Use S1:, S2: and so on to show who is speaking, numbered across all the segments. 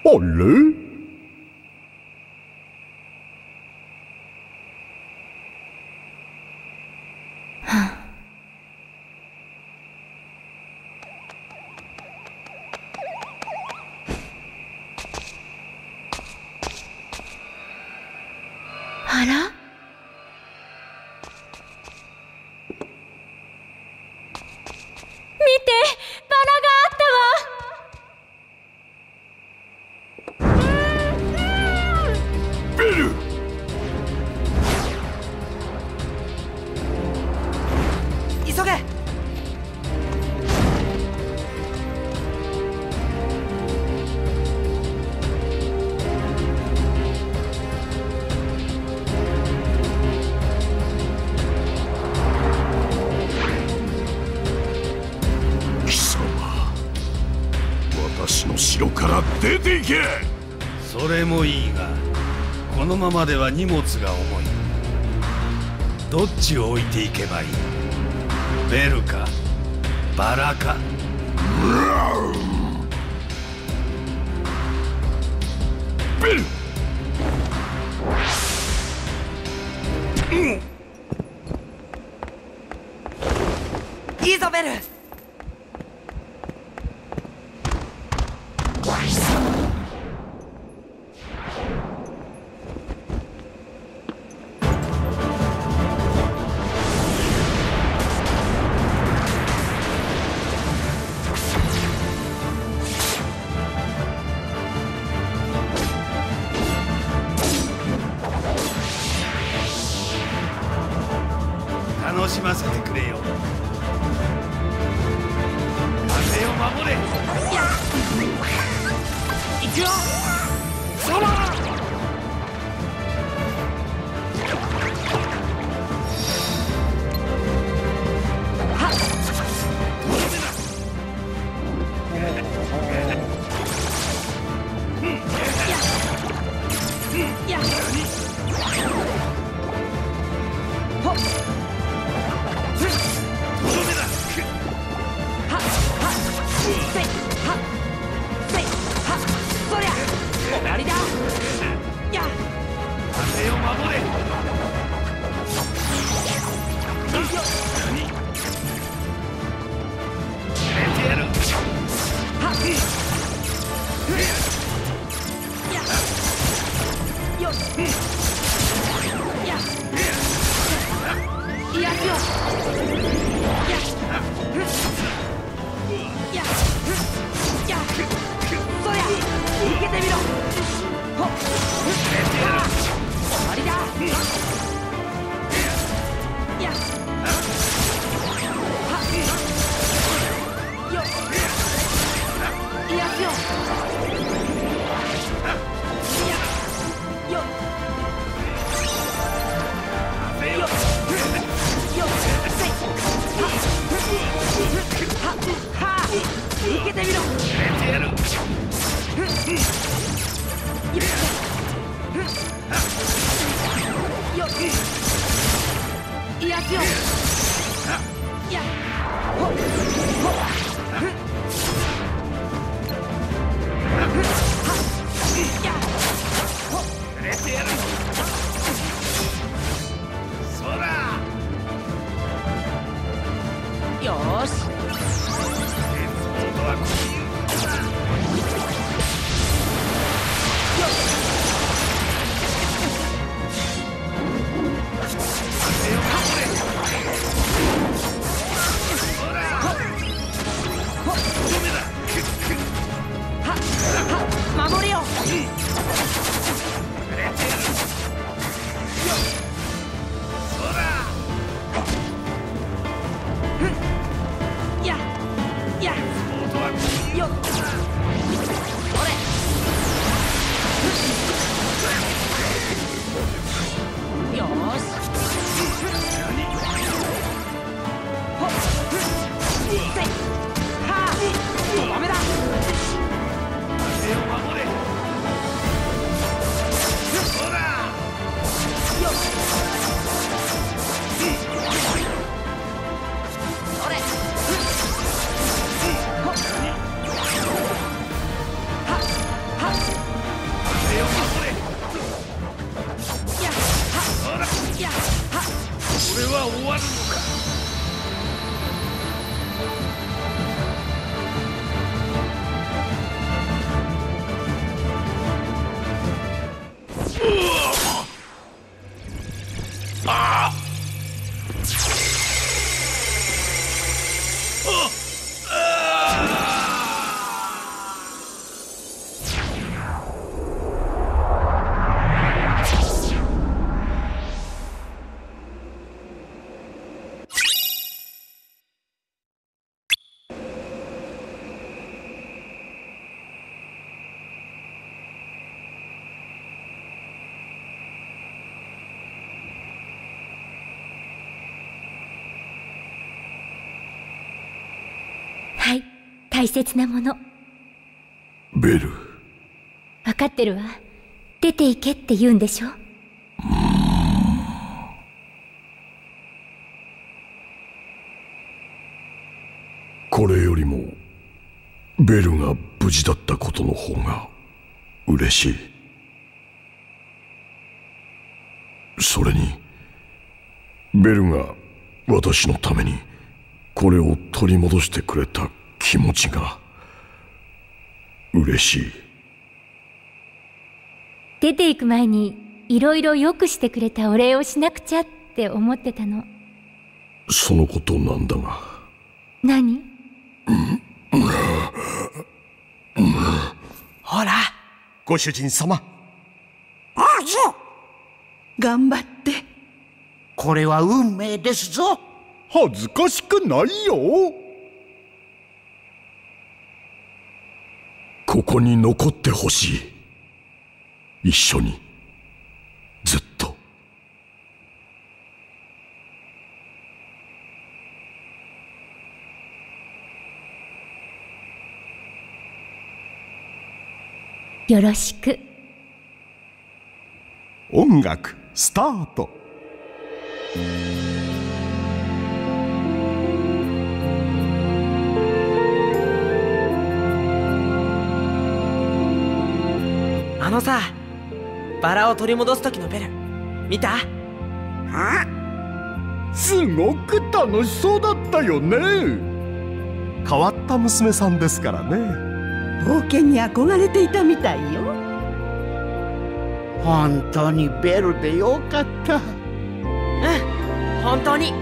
S1: れ？
S2: あら？見て、バラがあったわ。
S1: ベル！
S3: 急げ！
S1: 私の城から出て行け！
S4: それもいいが、このままでは荷物が重い。どっちを置いていけばいい？ベルかバラか？
S1: ベル！
S3: いいぞベル！
S4: 楽しませてくれよ。風を守れ。
S3: 行くよ！
S4: そら！風を守れ。入れてやる。
S3: 逃げてみろ！ほっ！終わりだ！やっ！はっ！よっ！いやすよ！やっ！よっ！よっ！よっ！せい！はっ！はっ！はっ！逃げてみろ！
S4: 入れてやる。
S3: いやすよ！やっ！ほっ！ほっ！
S4: 入れてやる。そら！
S3: よーし！
S4: 鉄棒とはこういうことだ。風を守れ。そら！とどめだ。
S3: 守れよ！
S4: 入れてやる。そら！
S3: や！や！
S4: 鉄棒とはこういう
S3: よっ！
S4: ことだ。
S2: 大切なもの。
S1: ベル。
S2: 分かってるわ。出て行けって言うんでしょ。
S1: これよりもベルが無事だったことの方が嬉しい。それにベルが私のためにこれを取り戻してくれた気持ちが嬉しい。
S2: 出て行く前にいろいろ良くしてくれたお礼をしなくちゃって思ってたの。
S1: そのことなんだが。
S2: 何？
S3: ほら、ご主人様。
S5: 頑張って。
S3: これは運命ですぞ。
S6: 恥ずかしくないよ。
S1: ここに残ってほしい。一緒にずっと。
S2: よろしく。
S6: 音楽スタート。
S3: あのさ、バラを取り戻す時のベル見た？
S6: すごく楽しそうだったよね。変わった娘さんですからね。
S5: 冒険に憧れていたみたいよ。
S7: 本当にベルでよかった。
S3: うん、本当に。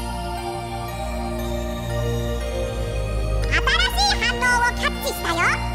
S8: 新しい反応をキャッチしたよ。